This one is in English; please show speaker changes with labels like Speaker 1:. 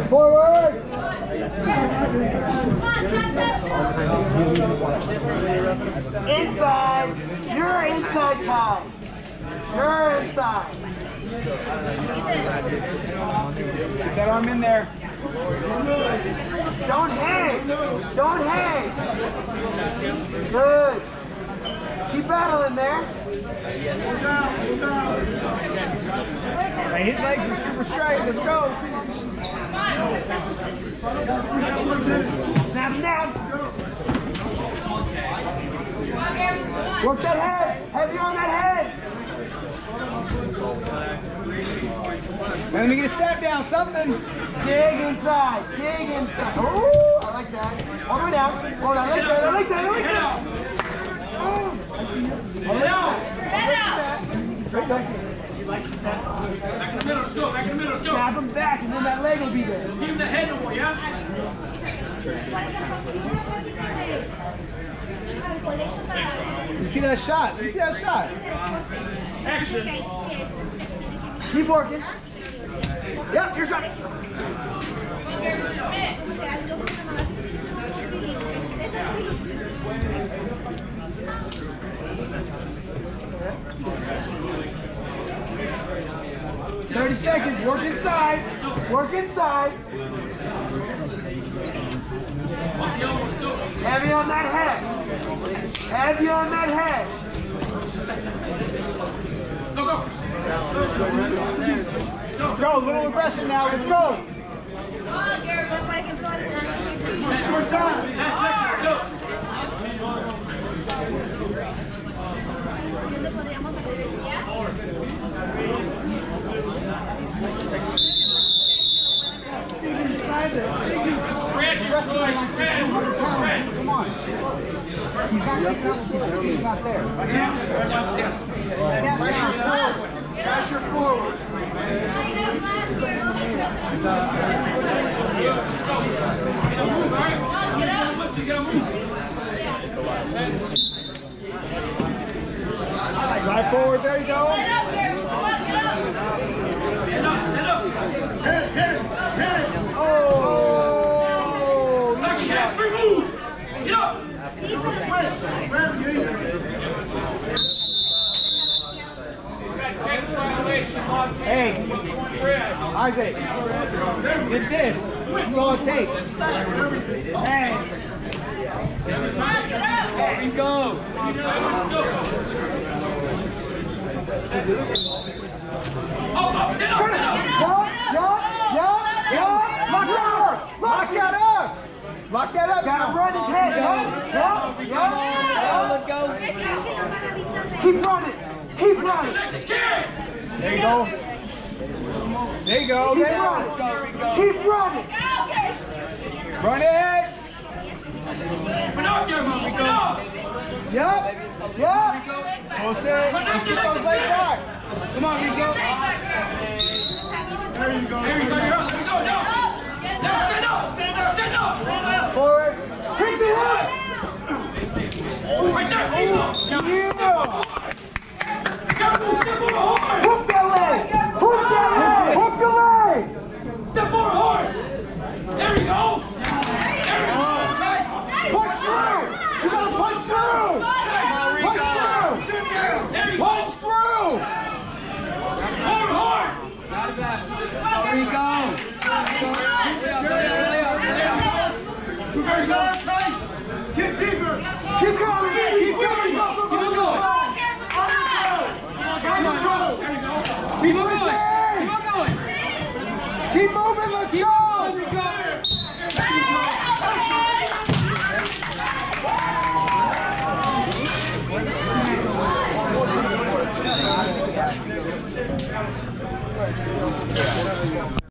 Speaker 1: Forward! Inside! You're inside, Tom! You're inside! Get that arm in there. Don't hang! Don't hang! Good! Keep battling there. Right, his legs are super straight. Let's go. Snap him down. Work that head. Heavy on that head. Let me get a step down. Something. Dig inside. Dig inside. Ooh, I like that. All the way down. Hold on. Leg side. Leg side. Leg side. Head out! Head out! Straight back. Back in the middle, let's go, back in the middle, let's go. Snap him back and then that leg will be there. Give him the head no more, yeah? You see that shot? You see that shot? Action! Keep working. Yep, your shot. 30 seconds, work inside. Work inside. Heavy on that head. Heavy on that head. Go, go. Let's go, a little aggression now, let's go. Short time.
Speaker 2: Come on. He's not kicking out the he's not there. Pressure forward. Pressure forward.
Speaker 1: Right forward, there you go. Oh! Hey, Isaac, get this. That's all it takes. Hey. Rico. Lock that up! Lock that up! Gotta run his head! Let's go! Keep running! Keep running! There you go! There you go! Keep running! Keep running! Run it! Yup! Yup! We'll see. Keep those legs back! Come on, Rico! There you go! There you go! There you go! Stand up! Stand up! Stand up! Forward! Hit your head! Right there! Yeah! Hook that leg! Hook that leg! Hook the leg! Step more hard! There you go! There you go! Punch through! You gotta punch through! Punch through! There you go! Punch through! Hard, hard! There you go! Get deeper! Keep going! Keep going! Keep moving! Keep moving! Let's go!